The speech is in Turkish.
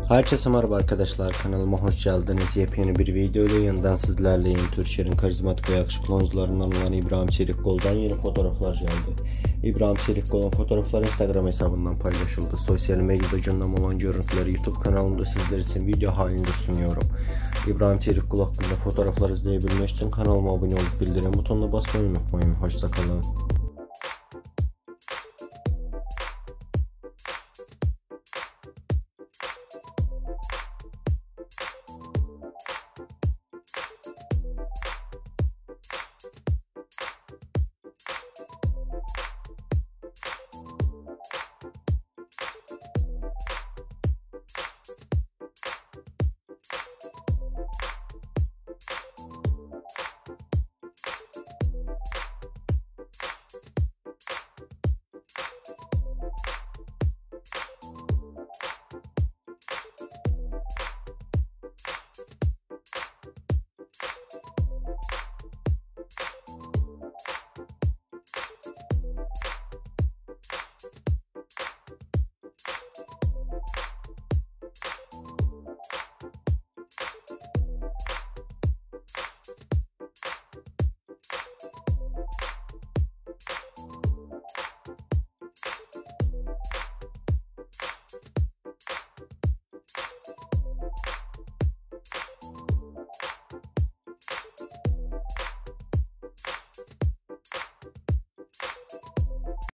Herkese merhaba arkadaşlar, kanalıma hoş geldiniz. Yepyeni bir video ile yeniden sizlerleyim. Türkiye'nin karizmatik ve yakışıklı oyuncularından olan İbrahim Çelikkol'dan yeni fotoğraflar geldi. İbrahim Çelikkol'un fotoğrafları Instagram hesabından paylaşıldı. Sosyal medyada gündem olan görüntüleri YouTube kanalımda sizler için video halinde sunuyorum. İbrahim Çelikkol hakkında fotoğraflar izleyebilmek için kanalıma abone olup bildirim butonuna basmayı unutmayın. Hoşça kalın.